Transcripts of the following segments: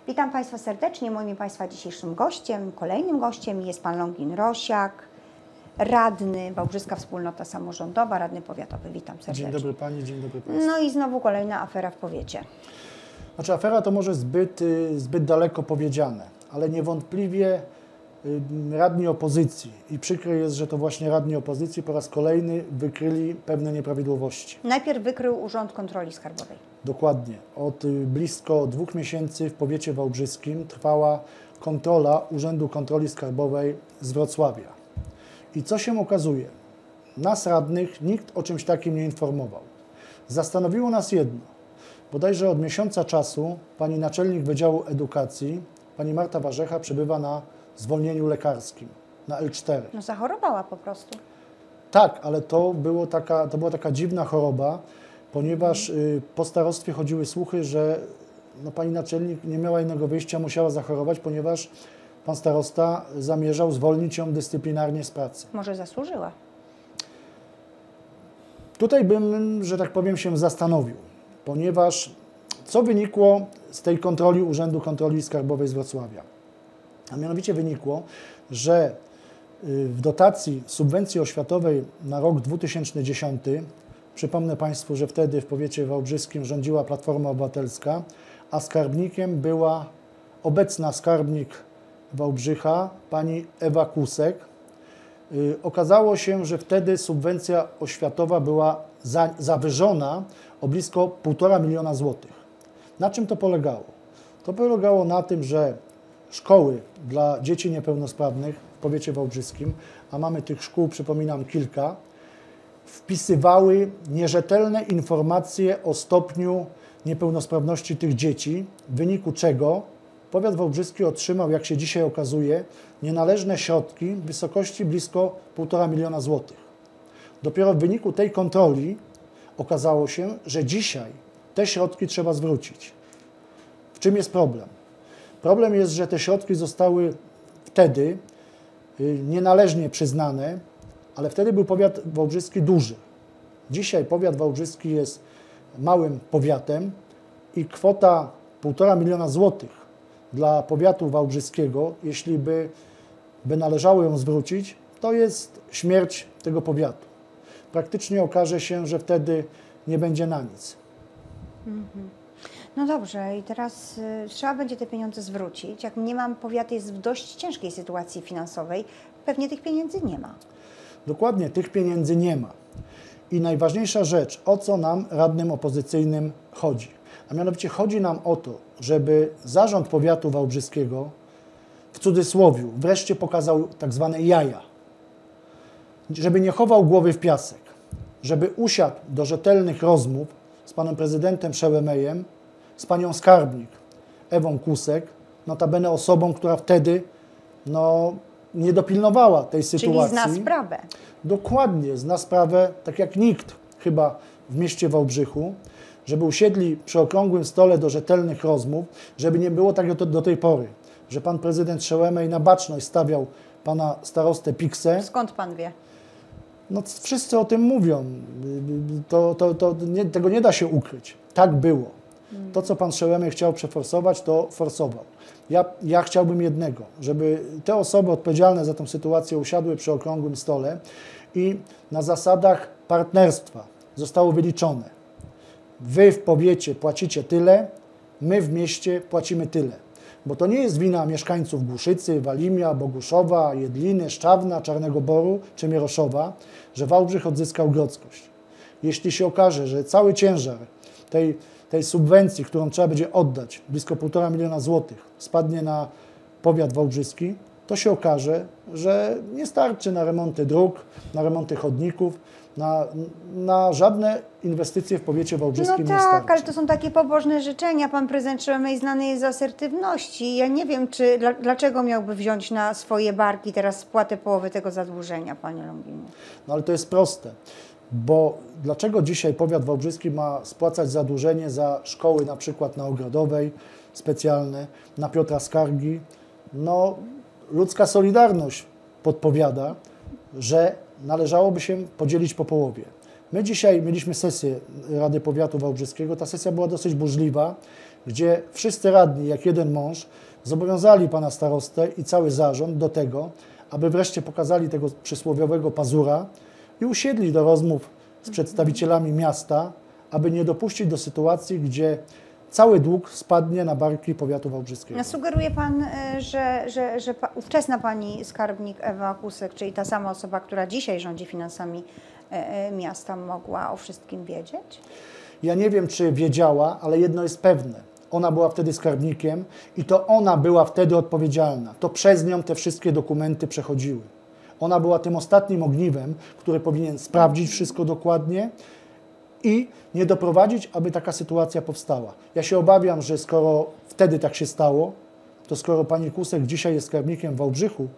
Witam Państwa serdecznie. Moim i Państwa dzisiejszym gościem, kolejnym gościem jest Pan Longin Rosiak, radny Wałbrzyska Wspólnota Samorządowa, radny powiatowy. Witam serdecznie. Dzień dobry Pani, dzień dobry Państwu. No i znowu kolejna afera w powiecie. Znaczy afera to może zbyt daleko powiedziane, ale niewątpliwie radni opozycji i przykre jest, że to właśnie radni opozycji po raz kolejny wykryli pewne nieprawidłowości. Najpierw wykrył Urząd Kontroli Skarbowej. Dokładnie. Od blisko 2 miesięcy w powiecie wałbrzyskim trwała kontrola Urzędu Kontroli Skarbowej z Wrocławia. I co się okazuje? Nas radnych nikt o czymś takim nie informował. Zastanowiło nas jedno. Bodajże od miesiąca czasu pani naczelnik Wydziału Edukacji, pani Marta Warzecha, przebywa na zwolnieniu lekarskim, na L4. No zachorowała po prostu. Tak, ale to była taka dziwna choroba, ponieważ po starostwie chodziły słuchy, że pani naczelnik nie miała innego wyjścia, musiała zachorować, ponieważ pan starosta zamierzał zwolnić ją dyscyplinarnie z pracy. Może zasłużyła. Tutaj bym, że tak powiem, się zastanowił, ponieważ co wynikło z tej kontroli Urzędu Kontroli Skarbowej z Wrocławia? A mianowicie wynikło, że w dotacji subwencji oświatowej na rok 2010, przypomnę Państwu, że wtedy w powiecie wałbrzyskim rządziła Platforma Obywatelska, a skarbnikiem była obecna skarbnik Wałbrzycha, pani Ewa Kusek. Okazało się, że wtedy subwencja oświatowa była zawyżona o blisko 1,5 miliona złotych. Na czym to polegało? To polegało na tym, że szkoły dla dzieci niepełnosprawnych w powiecie wałbrzyskim, a mamy tych szkół, przypominam, kilka, wpisywały nierzetelne informacje o stopniu niepełnosprawności tych dzieci, w wyniku czego powiat wałbrzyski otrzymał, jak się dzisiaj okazuje, nienależne środki w wysokości blisko 1,5 miliona złotych. Dopiero w wyniku tej kontroli okazało się, że dzisiaj te środki trzeba zwrócić. W czym jest problem? Problem jest, że te środki zostały wtedy nienależnie przyznane, ale wtedy był powiat wałbrzyski duży. Dzisiaj powiat wałbrzyski jest małym powiatem i kwota 1,5 miliona złotych dla powiatu wałbrzyskiego, jeśli by należało ją zwrócić, to jest śmierć tego powiatu. Praktycznie okaże się, że wtedy nie będzie na nic. No dobrze, i teraz trzeba będzie te pieniądze zwrócić. Jak mniemam, powiat jest w dość ciężkiej sytuacji finansowej. Pewnie tych pieniędzy nie ma. Dokładnie, tych pieniędzy nie ma. I najważniejsza rzecz, o co nam, radnym opozycyjnym, chodzi. A mianowicie chodzi nam o to, żeby zarząd powiatu wałbrzyskiego, w cudzysłowiu, wreszcie pokazał tak zwane jaja. Żeby nie chował głowy w piasek. Żeby usiadł do rzetelnych rozmów z panem prezydentem Przełemejem, z panią skarbnik Ewą Kusek, notabene osobą, która wtedy nie dopilnowała tej sytuacji. Czyli zna sprawę. Dokładnie, zna sprawę, tak jak nikt chyba w mieście Wałbrzychu, żeby usiedli przy okrągłym stole do rzetelnych rozmów, żeby nie było tak jak do tej pory, że pan prezydent Przełemej na baczność stawiał pana starostę Piksę. Skąd pan wie? No wszyscy o tym mówią. Tego nie da się ukryć. Tak było. To, co pan Przełemej chciał przeforsować, to forsował. Ja chciałbym jednego, żeby te osoby odpowiedzialne za tę sytuację usiadły przy okrągłym stole i na zasadach partnerstwa zostało wyliczone. Wy w powiecie płacicie tyle, my w mieście płacimy tyle. Bo to nie jest wina mieszkańców Głuszycy, Walimia, Boguszowa, Jedliny, Szczawna, Czarnego Boru czy Mieroszowa, że Wałbrzych odzyskał grodzkość. Jeśli się okaże, że cały ciężar tej subwencji, którą trzeba będzie oddać, blisko 1,5 miliona złotych, spadnie na powiat wałbrzyski, to się okaże, że nie starczy na remonty dróg, na remonty chodników, na żadne inwestycje w powiecie wałbrzyskim nie starczy. No tak, ale to są takie pobożne życzenia. Pan prezydent Przełemej znany jest z asertywności. Ja nie wiem, dlaczego miałby wziąć na swoje barki teraz spłatę połowy tego zadłużenia, panie Longinie. No ale to jest proste, bo dlaczego dzisiaj powiat wałbrzyski ma spłacać zadłużenie za szkoły na przykład na Ogrodowej specjalne, na Piotra Skargi? No ludzka solidarność podpowiada, że należałoby się podzielić po połowie. My dzisiaj mieliśmy sesję Rady Powiatu Wałbrzyskiego. Ta sesja była dosyć burzliwa gdzie wszyscy radni, jak jeden mąż, zobowiązali pana starostę i cały zarząd do tego, aby wreszcie pokazali tego przysłowiowego pazura i usiedli do rozmów z przedstawicielami miasta, aby nie dopuścić do sytuacji, gdzie cały dług spadnie na barki powiatu wałbrzyskiego. Sugeruje pan, że ówczesna pani skarbnik Ewa Kusek, czyli ta sama osoba, która dzisiaj rządzi finansami miasta, mogła o wszystkim wiedzieć? Ja nie wiem, czy wiedziała, ale jedno jest pewne. Ona była wtedy skarbnikiem i to ona była wtedy odpowiedzialna. To przez nią te wszystkie dokumenty przechodziły. Ona była tym ostatnim ogniwem, który powinien sprawdzić wszystko dokładnie i nie doprowadzić, aby taka sytuacja powstała. Ja się obawiam, że skoro wtedy tak się stało, to skoro pani Kusek dzisiaj jest skarbnikiem w Wałbrzychu,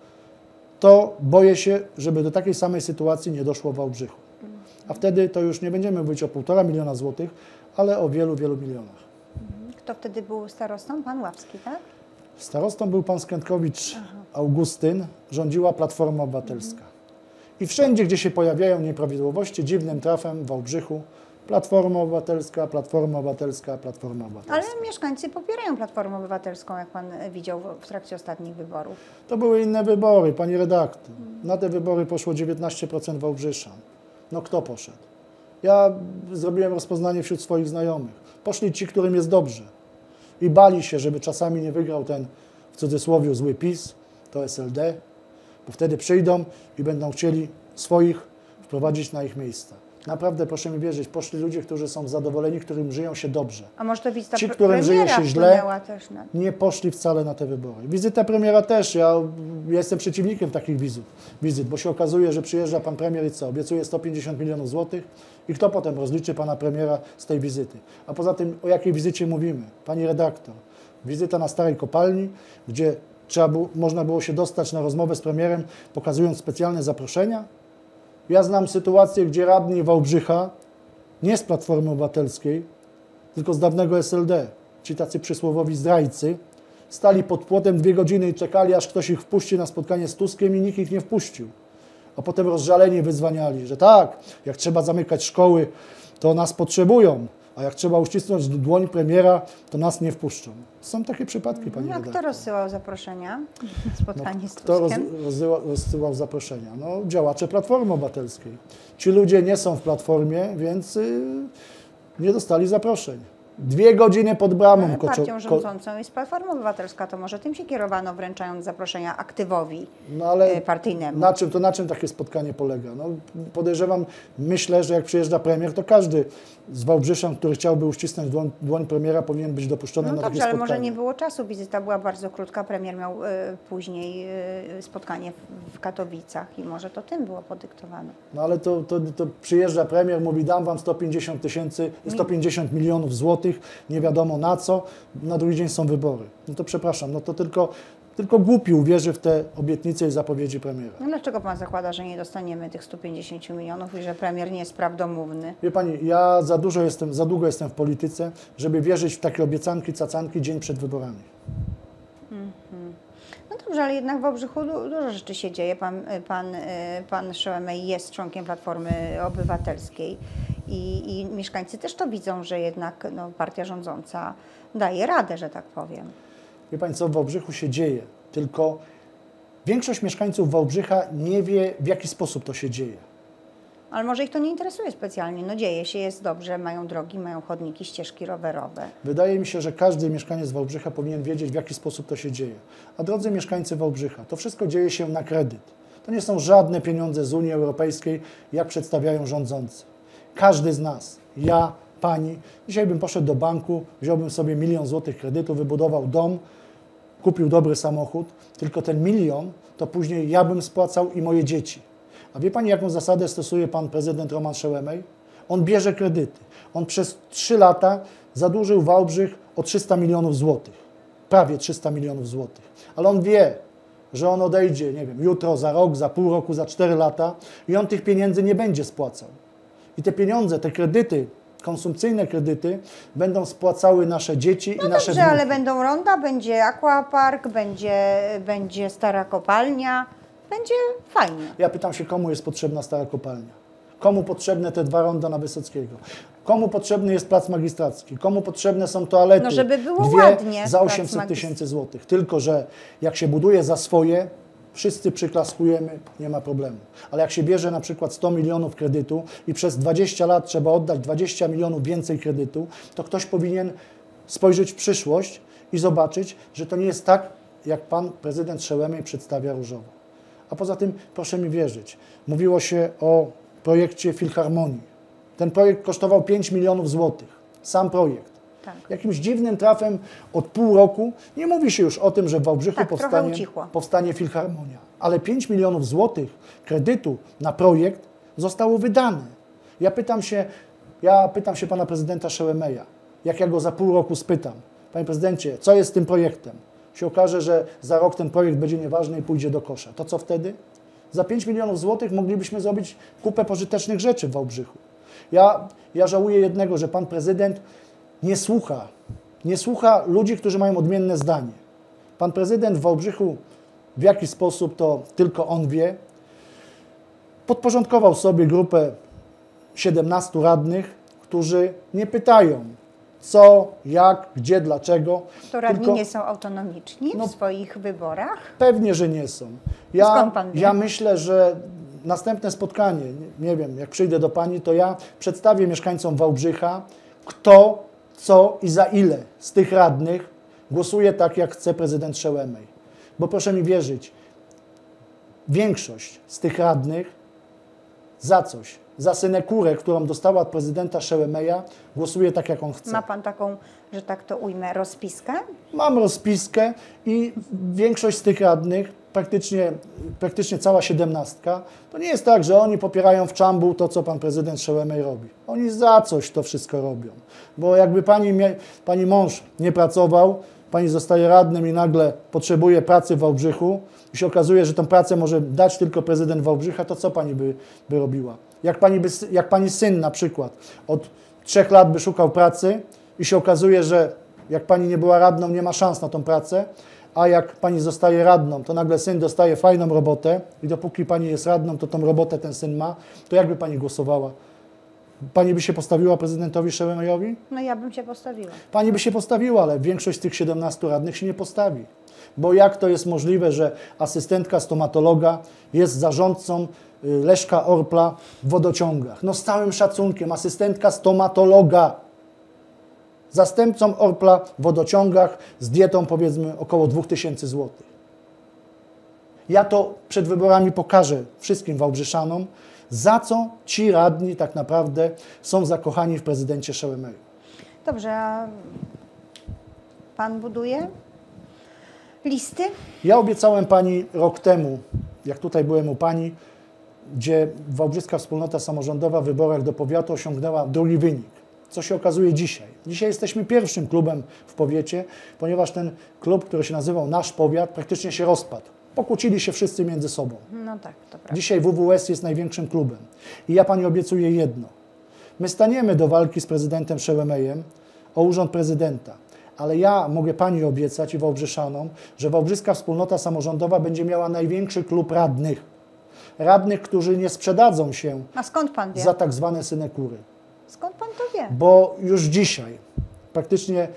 to boję się, żeby do takiej samej sytuacji nie doszło w Wałbrzychu. A wtedy to już nie będziemy mówić o 1,5 miliona złotych, ale o wielu, wielu milionach. Kto wtedy był starostą? Pan Ławski, tak? Starostą był pan Skętkowicz Augustyn, rządziła Platforma Obywatelska. I wszędzie, gdzie się pojawiają nieprawidłowości, dziwnym trafem w Wałbrzychu, Platforma Obywatelska, Platforma Obywatelska, Platforma Obywatelska. Ale mieszkańcy popierają Platformę Obywatelską, jak pan widział w trakcie ostatnich wyborów. To były inne wybory, pani redaktor. Na te wybory poszło 19% Wałbrzysza. No kto poszedł? Ja zrobiłem rozpoznanie wśród swoich znajomych. Poszli ci, którym jest dobrze. I bali się, żeby czasami nie wygrał ten, w cudzysłowie, zły PiS, to SLD, bo wtedy przyjdą i będą chcieli swoich wprowadzić na ich miejsca. Naprawdę, proszę mi wierzyć, poszli ludzie, którzy są zadowoleni, którym żyją się dobrze. A może to wizyta Ci, którym żyje premiera się źle, wpłynęła też na... nie poszli wcale na te wybory. Wizyta premiera też. Ja jestem przeciwnikiem takich wizyt, bo się okazuje, że przyjeżdża pan premier i co? Obiecuje 150 milionów złotych i kto potem rozliczy pana premiera z tej wizyty? A poza tym, o jakiej wizycie mówimy? Pani redaktor, wizyta na Starej Kopalni, gdzie można było się dostać na rozmowę z premierem, pokazując specjalne zaproszenia? Ja znam sytuację, gdzie radni Wałbrzycha, nie z Platformy Obywatelskiej, tylko z dawnego SLD, ci tacy przysłowowi zdrajcy, stali pod płotem 2 godziny i czekali, aż ktoś ich wpuści na spotkanie z Tuskiem i nikt ich nie wpuścił. A potem rozżaleni wyzwaniali, że tak, jak trzeba zamykać szkoły, to nas potrzebują, a jak trzeba uścisnąć dłoń premiera, to nas nie wpuszczą. Są takie przypadki, pani A redaktor. kto rozsyłał zaproszenia na spotkanie z Kto Tuskiem? rozsyłał zaproszenia? No, działacze Platformy Obywatelskiej. Ci ludzie nie są w Platformie, więc nie dostali zaproszeń. 2 godziny pod bramą. Ale partią rządzącą jest Platforma Obywatelska, to może tym się kierowano, wręczając zaproszenia aktywowi No ale partyjnemu. na czym takie spotkanie polega? No, podejrzewam, myślę, że jak przyjeżdża premier, to każdy z Wałbrzyszan, który chciałby uścisnąć dłoń premiera, powinien być dopuszczony No na dobrze, takie ale spotkanie. może nie było czasu. Wizyta była bardzo krótka. Premier miał później spotkanie w Katowicach i może to tym było podyktowane. No ale to przyjeżdża premier, mówi dam wam 150 milionów złotych, nie wiadomo na co, na drugi dzień są wybory. No to przepraszam, no to tylko głupi uwierzy w te obietnice i zapowiedzi premiera. No dlaczego pan zakłada, że nie dostaniemy tych 150 milionów i że premier nie jest prawdomówny? Wie pani, ja za długo jestem w polityce, żeby wierzyć w takie obiecanki, cacanki dzień przed wyborami. No dobrze, ale jednak w Wałbrzychu dużo rzeczy się dzieje. Pan Szołemej jest członkiem Platformy Obywatelskiej i mieszkańcy też to widzą, że jednak partia rządząca daje radę, że tak powiem. Wie pani co, w Wałbrzychu się dzieje, tylko większość mieszkańców Wałbrzycha nie wie, w jaki sposób to się dzieje. Ale może ich to nie interesuje specjalnie. No dzieje się, jest dobrze, mają drogi, mają chodniki, ścieżki rowerowe. Wydaje mi się, że każdy mieszkaniec Wałbrzycha powinien wiedzieć, w jaki sposób to się dzieje. A drodzy mieszkańcy Wałbrzycha, to wszystko dzieje się na kredyt. To nie są żadne pieniądze z Unii Europejskiej, jak przedstawiają rządzący. Każdy z nas, ja, pani, dzisiaj bym poszedł do banku, wziąłbym sobie 1 000 000 złotych kredytu, wybudował dom, kupił dobry samochód, tylko ten 1 000 000 to później ja bym spłacał i moje dzieci. A wie pani, jaką zasadę stosuje pan prezydent Roman Szołemej? On bierze kredyty. On przez 3 lata zadłużył Wałbrzych o 300 milionów złotych. Prawie 300 milionów złotych. Ale on wie, że on odejdzie, nie wiem, jutro, za rok, za pół roku, za 4 lata i on tych pieniędzy nie będzie spłacał. I te pieniądze, te kredyty, konsumpcyjne kredyty będą spłacały nasze dzieci i nasze Dobrze, ale wnuki. będą ronda, będzie aquapark, będzie stara kopalnia, będzie fajnie. Ja pytam się, komu jest potrzebna stara kopalnia? Komu potrzebne te 2 ronda na Wysockiego? Komu potrzebny jest plac magistracki? Komu potrzebne są toalety? No, żeby było 2 ładnie, za plac 800 000 złotych. Tylko że jak się buduje za swoje, wszyscy przyklaskujemy, nie ma problemu. Ale jak się bierze na przykład 100 milionów kredytu i przez 20 lat trzeba oddać 20 milionów więcej kredytu, to ktoś powinien spojrzeć w przyszłość i zobaczyć, że to nie jest tak, jak pan prezydent Szełemej przedstawia różowo. A poza tym, proszę mi wierzyć, mówiło się o projekcie Filharmonii. Ten projekt kosztował 5 milionów złotych. Sam projekt. Tak. Jakimś dziwnym trafem od pół roku nie mówi się już o tym, że w Wałbrzychu Tak, trochę ucichło. powstanie Filharmonia. Ale 5 milionów złotych kredytu na projekt zostało wydane. Ja pytam się pana prezydenta Szełemeja, jak ja go za pół roku spytam, panie prezydencie, co jest z tym projektem? Się okaże, że za rok ten projekt będzie nieważny i pójdzie do kosza. To co wtedy? Za 5 milionów złotych moglibyśmy zrobić kupę pożytecznych rzeczy w Wałbrzychu. Ja żałuję jednego, że pan prezydent nie słucha ludzi, którzy mają odmienne zdanie. Pan prezydent w Wałbrzychu, w jaki sposób to tylko on wie, podporządkował sobie grupę 17 radnych, którzy nie pytają co, jak, gdzie, dlaczego. To radni tylko nie są autonomiczni w swoich wyborach? Pewnie, że nie są. Skąd pan wie? Ja myślę, że następne spotkanie, nie wiem, jak przyjdę do pani, to ja przedstawię mieszkańcom Wałbrzycha, kto, co i za ile z tych radnych głosuje tak, jak chce prezydent Szełemej. Bo proszę mi wierzyć, większość z tych radnych za coś, za synekurę, którą dostała od prezydenta Szełemeja, głosuje tak, jak on chce. Ma pan taką, że tak to ujmę, rozpiskę? Mam rozpiskę i większość z tych radnych, praktycznie cała 17, to nie jest tak, że oni popierają w czambu to, co pan prezydent Szełemej robi. Oni za coś to wszystko robią. Bo jakby pani mąż nie pracował, pani zostaje radnym i nagle potrzebuje pracy w Wałbrzychu i się okazuje, że tę pracę może dać tylko prezydent Wałbrzycha, to co pani by robiła? Jak pani syn na przykład od 3 lat by szukał pracy i się okazuje, że jak pani nie była radną, nie ma szans na tą pracę, a jak pani zostaje radną, to nagle syn dostaje fajną robotę i dopóki pani jest radną, to tą robotę ten syn ma, to jakby pani głosowała? Pani by się postawiła prezydentowi Szełemejowi? No ja bym się postawiła. Pani by się postawiła, ale większość z tych 17 radnych się nie postawi. Bo jak to jest możliwe, że asystentka stomatologa jest zarządcą Leszka Orpla w wodociągach? No z całym szacunkiem, asystentka stomatologa, zastępcą Orpla w wodociągach z dietą powiedzmy około 2000 zł. Ja to przed wyborami pokażę wszystkim wałbrzyszanom, za co ci radni tak naprawdę są zakochani w prezydencie Szełemeju. Dobrze, a pan buduje listy? Ja obiecałem pani rok temu, jak tutaj byłem u pani, gdzie Wałbrzyska Wspólnota Samorządowa w wyborach do powiatu osiągnęła drugi wynik. Co się okazuje dzisiaj. Dzisiaj jesteśmy pierwszym klubem w powiecie, ponieważ ten klub, który się nazywał Nasz Powiat, praktycznie się rozpadł. Pokłócili się wszyscy między sobą. No tak, to prawda. Dzisiaj WWS jest największym klubem. I ja pani obiecuję jedno. My staniemy do walki z prezydentem Szełemejem o urząd prezydenta. Ale ja mogę pani obiecać i wałbrzyszanom, że Wałbrzyska Wspólnota Samorządowa będzie miała największy klub radnych. Radnych, którzy nie sprzedadzą się A skąd pan wie? za tak zwane synekury. Skąd pan to wie? Bo już dzisiaj praktycznie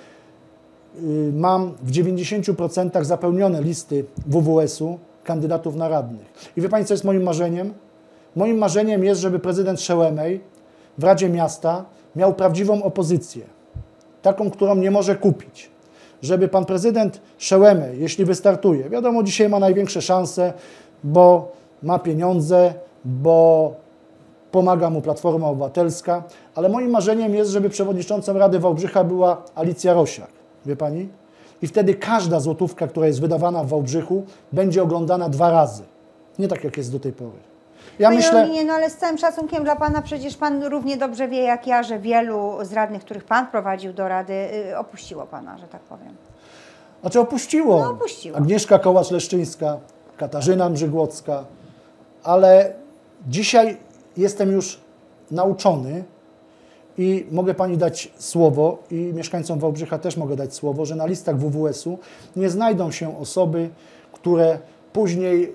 mam w 90% zapełnione listy WWS-u kandydatów na radnych. I wie pani, co jest moim marzeniem? Moim marzeniem jest, żeby prezydent Szełemej w Radzie Miasta miał prawdziwą opozycję. Taką, którą nie może kupić. Żeby pan prezydent Szełemej, jeśli wystartuje, wiadomo, dzisiaj ma największe szanse, bo ma pieniądze, bo pomaga mu Platforma Obywatelska, ale moim marzeniem jest, żeby przewodniczącą Rady Wałbrzycha była Alicja Rosiak, wie pani? I wtedy każda złotówka, która jest wydawana w Wałbrzychu, będzie oglądana 2 razy. Nie tak, jak jest do tej pory. Ja Panie myślę... Rominie, no ale z całym szacunkiem dla pana, przecież pan równie dobrze wie jak ja, że wielu z radnych, których pan prowadził do Rady, opuściło pana, że tak powiem. Znaczy opuściło. No, opuściło. Agnieszka Kołacz-Leszczyńska, Katarzyna Mrzygłocka, ale dzisiaj jestem już nauczony i mogę pani dać słowo i mieszkańcom Wałbrzycha też mogę dać słowo, że na listach WWS-u nie znajdą się osoby, które później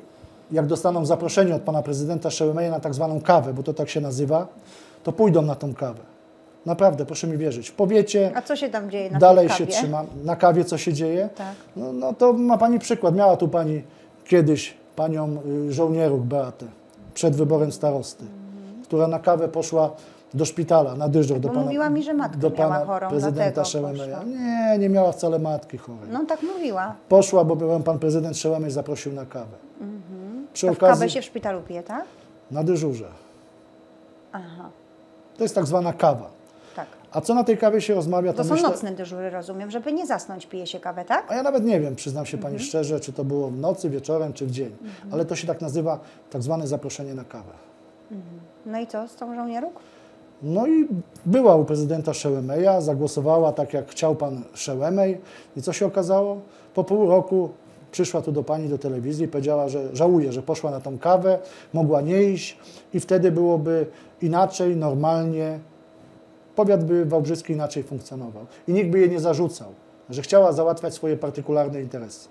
jak dostaną zaproszenie od pana prezydenta Szełemeja na tak zwaną kawę, bo to tak się nazywa, to pójdą na tą kawę. Naprawdę, proszę mi wierzyć. W powiecie A co się tam dzieje na dalej tej się kawie? trzyma. Na kawie co się dzieje? Tak. No to ma pani przykład. Miała tu pani kiedyś panią Żołnieruk Beatę przed wyborem starosty, która na kawę poszła do szpitala, na dyżur do Bo pana, mówiła mi, że matkę do miała pana chorą, prezydenta dlatego Szełemeja. poszła. Nie miała wcale matki chorej. No tak mówiła. Poszła, bo pan prezydent Szełemej zaprosił na kawę. Przy To w kawę się w szpitalu pije, tak? na dyżurze. Aha, To jest tak zwana kawa. tak. A co na tej kawie się rozmawia, To są myślę... nocne dyżury, rozumiem, żeby nie zasnąć pije się kawę, tak? A ja nawet nie wiem, przyznam się pani szczerze, czy to było w nocy, wieczorem, czy w dzień. Ale to się tak nazywa, tak zwane zaproszenie na kawę. No i co z tą żołnieruk? No i była u prezydenta Szełemeja, zagłosowała tak, jak chciał pan Szełemej. I co się okazało? Po pół roku przyszła tu do pani do telewizji i powiedziała, że żałuje, że poszła na tą kawę, mogła nie iść i wtedy byłoby inaczej, normalnie. Powiat by wałbrzyski inaczej funkcjonował. I nikt by jej nie zarzucał, że chciała załatwiać swoje partykularne interesy.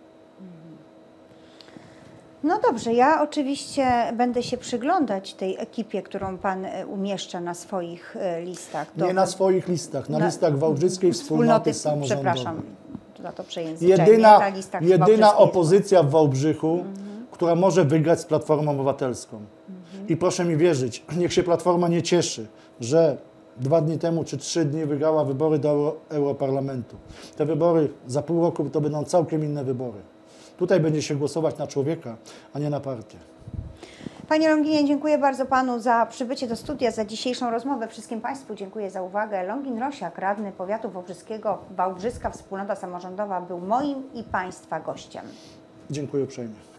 No dobrze, ja oczywiście będę się przyglądać tej ekipie, którą Pan umieszcza na swoich listach. Nie na swoich listach, na listach Wałbrzyskiej Wspólnoty Samorządowej. Przepraszam za to przejęzyczenie. na listach Jedyna wałbrzyskiej. opozycja w Wałbrzychu, która może wygrać z Platformą Obywatelską. I proszę mi wierzyć, niech się Platforma nie cieszy, że 2 dni temu czy 3 dni wygrała wybory do Europarlamentu. Te wybory za pół roku to będą całkiem inne wybory. Tutaj będzie się głosować na człowieka, a nie na partię. Panie Longinie, dziękuję bardzo Panu za przybycie do studia, za dzisiejszą rozmowę. Wszystkim Państwu dziękuję za uwagę. Longin Rosiak, radny powiatu wałbrzyskiego, Wałbrzyska Wspólnota Samorządowa był moim i Państwa gościem. Dziękuję uprzejmie.